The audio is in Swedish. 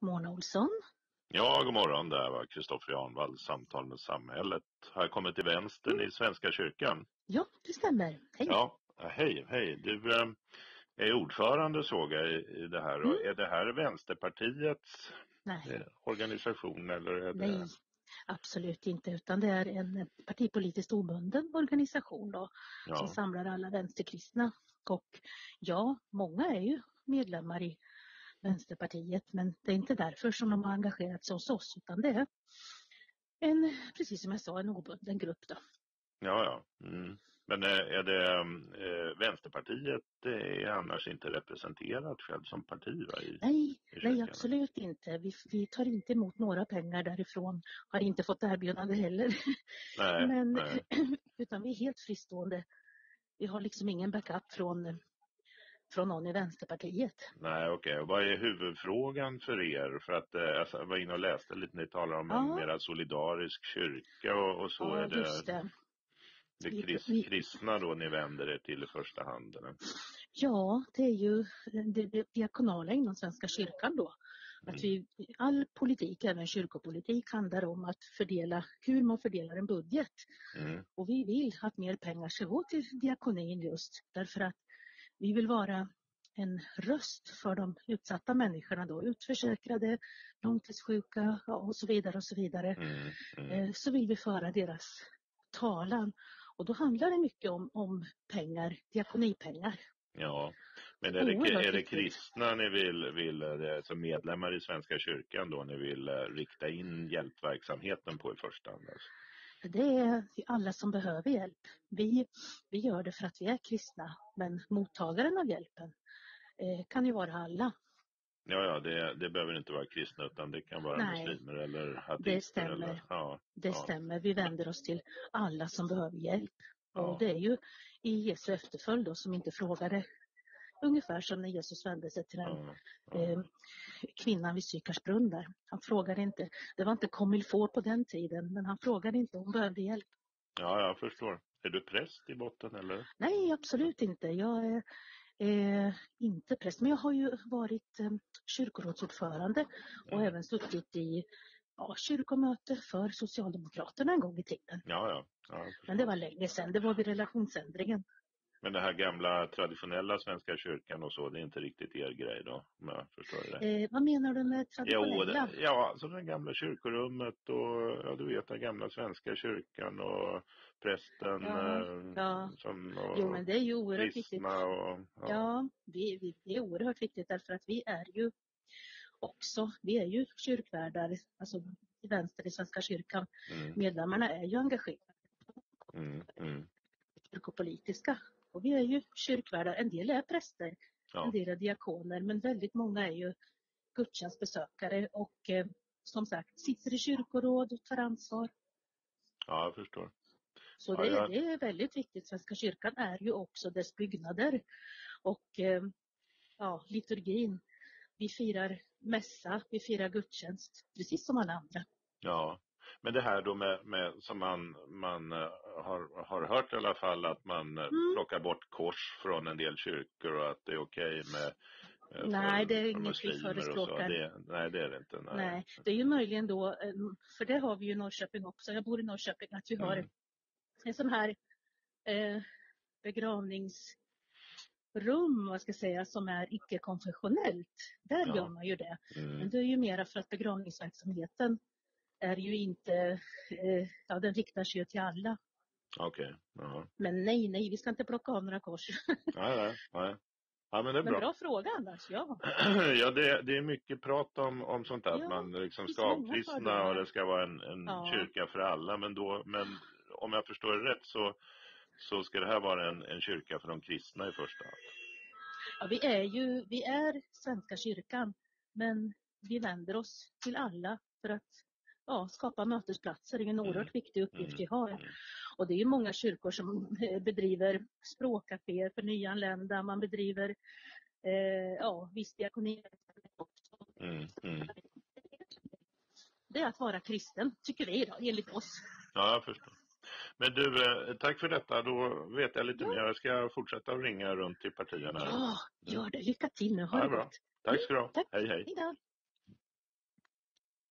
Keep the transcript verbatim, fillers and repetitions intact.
Mona Olsson. Ja, god morgon. Det var Kristoffer Janvall, Samtal med samhället. Har kommit till vänstern mm. i Svenska kyrkan. Ja, det stämmer. Hej. Ja, hej, hej. Du äh, är ordförande, såg jag, i, i det här. Mm. Är det här Vänsterpartiets Nej. organisation? Eller är det... Nej, absolut inte. Utan det är en partipolitiskt obunden organisation då, ja. som samlar alla vänsterkristna. Och ja, många är ju medlemmar i Vänsterpartiet, men det är inte därför som de har engagerat sig hos oss, utan det är en, precis som jag sa, en obunden grupp då. Ja, ja. Mm. Men är det äh, Vänsterpartiet är annars inte representerat själv som parti, va? I, nej, i nej, absolut inte. Vi, vi tar inte emot några pengar därifrån. Har inte fått erbjudande heller. Nej, Men, nej. Utan vi är helt fristående. Vi har liksom ingen backup från, från någon i Vänsterpartiet. Nej, okej. Okay. Vad är huvudfrågan för er? För att eh, alltså, jag var inne och läste lite, ni talar om ja. en mera solidarisk kyrka och, och så. Ja, är det, just det. det är krist, vi, kristna då ni vänder er till i första hand? Eller? Ja, det är ju det, det diakonala inom Svenska kyrkan då. Mm. Att vi, all politik, även kyrkopolitik, handlar om att fördela, hur man fördelar en budget. Mm. Och vi vill att mer pengar ska gå till diakonin just därför att vi vill vara en röst för de utsatta människorna då, utförsäkrade, långtidssjuka och så vidare och så vidare. Mm. Mm. Så vill vi föra deras talan. Och då handlar det mycket om, om pengar, diakonipengar. Ja, men är det, är det kristna ni vill, vill alltså medlemmar i Svenska kyrkan då ni vill rikta in hjälpverksamheten på i första hand? Alltså? Det är alla som behöver hjälp. Vi, vi gör det för att vi är kristna, men mottagaren av hjälpen eh, kan ju vara alla. Ja, ja det, det behöver inte vara kristna utan det kan vara Nej, muslimer eller ateister. Det stämmer. Eller, ja, det ja. stämmer. Vi vänder oss till alla som behöver hjälp. Ja. Och det är ju i Jesu efterföljd då, som inte frågade, ungefär som när Jesus vände sig till den ja, ja. Eh, kvinnan vid Sykars brunn där. Han frågade inte, det var inte comme il faut på den tiden, men han frågade inte om hon behövde hjälp. Ja, jag förstår. Är du präst i botten eller? Nej, absolut inte. Jag är eh, inte präst, men jag har ju varit eh, kyrkorådsordförande och mm. även suttit i ja, kyrkomöte för Socialdemokraterna en gång i tiden. Ja, ja. ja men det var länge sedan, det var vid relationsändringen. Men det här gamla traditionella Svenska kyrkan och så, det är inte riktigt er grej då, om jag förstår det. Eh, vad menar du med traditionella? Jo, det, ja, alltså det gamla kyrkorummet och ja, du vet den gamla Svenska kyrkan och prästen. Ja, eh, ja. Som, och jo men det är ju oerhört viktigt. Och, ja, ja vi, vi, det är oerhört viktigt därför att vi är ju också, vi är ju kyrkvärdar, alltså i vänster i Svenska kyrkan. Mm. Medlemmarna är ju engagerade. Mm, mm. Kyrkopolitiska. Och vi är ju kyrkvärdar, en del är präster, ja. en del är diakoner, men väldigt många är ju gudstjänstbesökare och eh, som sagt sitter i kyrkoråd och tar ansvar. Ja, jag förstår. Så ja, det, jag... det är väldigt viktigt. Svenska kyrkan är ju också dess byggnader och eh, ja, liturgin. Vi firar mässa, vi firar gudstjänst, precis som alla andra. Ja. Men det här då med, med som man, man uh, har, har hört i alla fall att man uh, mm. plockar bort kors från en del kyrkor och att det är okej okay med uh, nej, för, det är för inget vi förespråkar. Det, nej, det är det inte. Nej. nej, det är ju möjligen då, för det har vi ju i Norrköping också. Jag bor i Norrköping, att vi har mm. en sån här eh, begravningsrum, vad ska jag säga, som är icke-konfessionellt. Där ja. gör man ju det. Mm. Men det är ju mera för att begravningsverksamheten är ju inte, eh, ja den riktar sig ju till alla. Okej. Okay. Uh-huh. Men nej, nej, vi ska inte plocka av några kors. nej, nej, nej. Ja, men det är men bra. bra fråga annars, ja. ja, det, det är mycket prat om, om sånt där, ja, att man liksom ska avkristna och det ska vara en, en ja. kyrka för alla. Men, då, men om jag förstår det rätt så, så ska det här vara en, en kyrka för de kristna i första hand. Ja, vi är ju, vi är Svenska kyrkan, men vi vänder oss till alla för att ja, skapa mötesplatser. Det är en oerhört mm. viktig uppgift vi har. Mm. Och det är ju många kyrkor som bedriver språkcaféer för nyanlända. Man bedriver eh, ja, viss diakoni. Mm. Mm. Det är att vara kristen, tycker vi då, enligt oss. Ja, jag förstår. Men du, tack för detta. Då vet jag lite ja. mer. Jag ska fortsätta att ringa runt till partierna. Ja, gör det. Lycka till nu. Ja, bra. Tack ska du ha. Tack. Hej, hej. Hejdå.